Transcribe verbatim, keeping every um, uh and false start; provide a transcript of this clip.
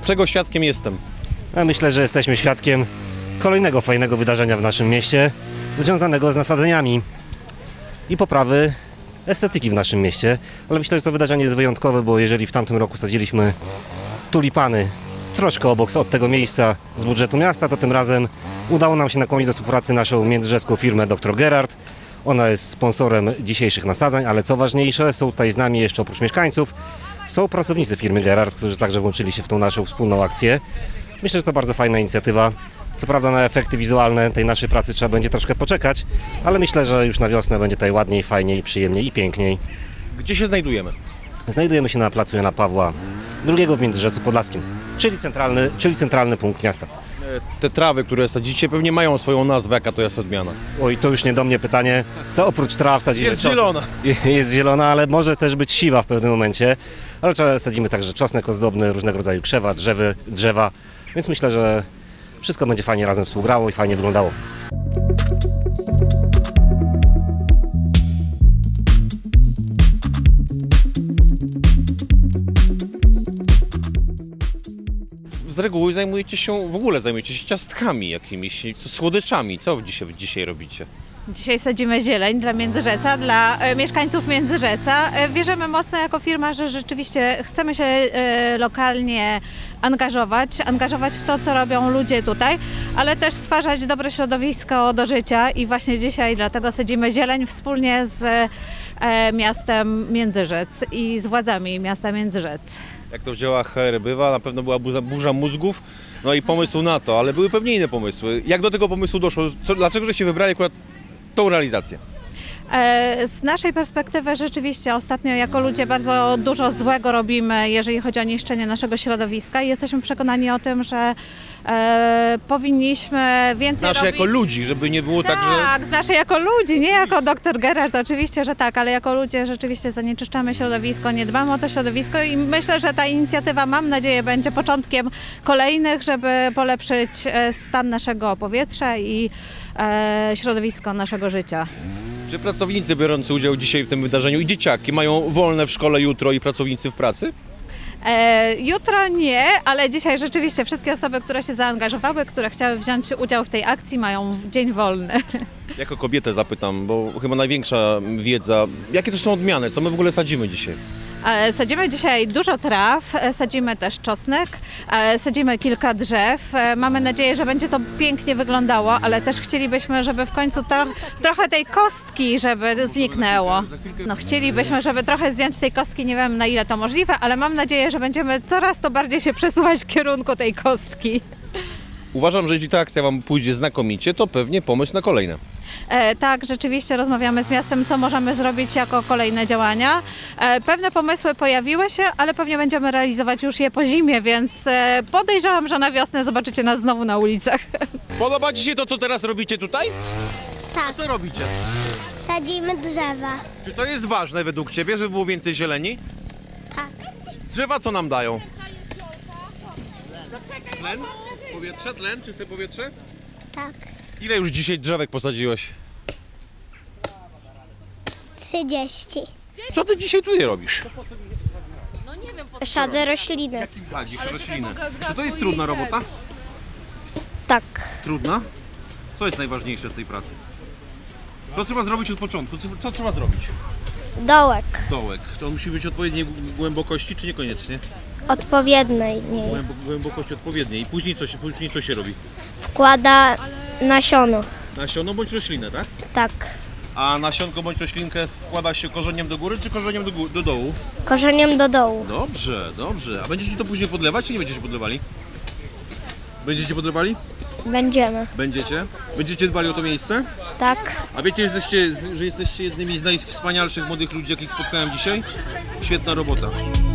Czego świadkiem jestem? Ja myślę, że jesteśmy świadkiem kolejnego fajnego wydarzenia w naszym mieście, związanego z nasadzeniami i poprawy estetyki w naszym mieście. Ale myślę, że to wydarzenie jest wyjątkowe, bo jeżeli w tamtym roku sadziliśmy tulipany troszkę obok od tego miejsca z budżetu miasta, to tym razem udało nam się nakłonić do współpracy naszą międzyrzecką firmę doktor Gerard. Ona jest sponsorem dzisiejszych nasadzeń, ale co ważniejsze, są tutaj z nami jeszcze oprócz mieszkańców, są pracownicy firmy Gerard, którzy także włączyli się w tą naszą wspólną akcję. Myślę, że to bardzo fajna inicjatywa. Co prawda na efekty wizualne tej naszej pracy trzeba będzie troszkę poczekać, ale myślę, że już na wiosnę będzie tutaj ładniej, fajniej, przyjemniej i piękniej. Gdzie się znajdujemy? Znajdujemy się na placu Jana Pawła drugiego w Międzyrzecu Podlaskim, czyli centralny, czyli centralny punkt miasta. Te trawy, które sadzicie, pewnie mają swoją nazwę, jaka to jest odmiana. Oj, to już nie do mnie pytanie, co oprócz traw sadzimy? Jest czosnek. zielona. Jest zielona, ale może też być siwa w pewnym momencie. Ale sadzimy także czosnek ozdobny, różnego rodzaju krzewa, drzewy, drzewa, więc myślę, że wszystko będzie fajnie razem współgrało i fajnie wyglądało. Z reguły zajmujecie się, w ogóle zajmujecie się ciastkami jakimiś, słodyczami. Co dzisiaj, dzisiaj robicie? Dzisiaj sadzimy zieleń dla Międzyrzeca, dla e, mieszkańców Międzyrzeca. E, wierzymy mocno jako firma, że rzeczywiście chcemy się e, lokalnie angażować, angażować w to, co robią ludzie tutaj, ale też stwarzać dobre środowisko do życia i właśnie dzisiaj dlatego sadzimy zieleń wspólnie z e, miastem Międzyrzec i z władzami miasta Międzyrzec. Jak to w dziełach H R bywa, na pewno była burza, burza mózgów, no i pomysł na to, ale były pewnie inne pomysły. Jak do tego pomysłu doszło? Co, dlaczego żeście wybrali akurat tą realizację? Z naszej perspektywy rzeczywiście ostatnio jako ludzie bardzo dużo złego robimy, jeżeli chodzi o niszczenie naszego środowiska i jesteśmy przekonani o tym, że e, powinniśmy więcej Znaczy robić. jako ludzi, żeby nie było tak, tak że... Tak, znaczy jako ludzi, nie jako doktor Gerard, oczywiście, że tak, ale jako ludzie rzeczywiście zanieczyszczamy środowisko, nie dbamy o to środowisko i myślę, że ta inicjatywa, mam nadzieję, będzie początkiem kolejnych, żeby polepszyć stan naszego powietrza i e, środowisko naszego życia. Czy pracownicy biorący udział dzisiaj w tym wydarzeniu i dzieciaki mają wolne w szkole jutro i pracownicy w pracy? E, jutro nie, ale dzisiaj rzeczywiście wszystkie osoby, które się zaangażowały, które chciały wziąć udział w tej akcji, mają dzień wolny. Jako kobietę zapytam, bo chyba największa wiedza, jakie to są odmiany, co my w ogóle sadzimy dzisiaj? Sadzimy dzisiaj dużo traw, sadzimy też czosnek, sadzimy kilka drzew. Mamy nadzieję, że będzie to pięknie wyglądało, ale też chcielibyśmy, żeby w końcu to, trochę tej kostki, żeby zniknęło. No, chcielibyśmy, żeby trochę zdjąć tej kostki, nie wiem na ile to możliwe, ale mam nadzieję, że będziemy coraz to bardziej się przesuwać w kierunku tej kostki. Uważam, że jeśli ta akcja Wam pójdzie znakomicie, to pewnie pomysł na kolejne. E, tak, rzeczywiście rozmawiamy z miastem, co możemy zrobić jako kolejne działania. E, pewne pomysły pojawiły się, ale pewnie będziemy realizować już je po zimie, więc e, podejrzewam, że na wiosnę zobaczycie nas znowu na ulicach. Podoba Ci się to, co teraz robicie tutaj? Tak. A co robicie? Sadzimy drzewa. Czy to jest ważne według Ciebie, żeby było więcej zieleni? Tak. Drzewa co nam dają? Tlen? Powietrze? Tlen? Czyste powietrze? Tak. Ile już dzisiaj drzewek posadziłeś? trzydzieści. Co Ty dzisiaj tutaj robisz? Sadzę rośliny. Sadzisz rośliny. Czy to jest trudna robota? Tak. Trudna? Co jest najważniejsze z tej pracy? Co trzeba zrobić od początku? Co, co trzeba zrobić? Dołek. Dołek. To on musi być odpowiedniej głębokości, czy niekoniecznie? Odpowiedniej. Głębo, głębokość odpowiedniej. I później co się, później co się robi? Wkłada nasiono. Nasiono bądź roślinę, tak? Tak. A nasionko bądź roślinkę wkłada się korzeniem do góry, czy korzeniem do, gó do dołu? Korzeniem do dołu. Dobrze, dobrze. A będziecie to później podlewać, czy nie będziecie podlewali? Będziecie podlewali? Będziemy. Będziecie? Będziecie dbali o to miejsce? Tak. A wiecie, że jesteście, że jesteście jednymi z najwspanialszych młodych ludzi, jakich spotkałem dzisiaj? Świetna robota.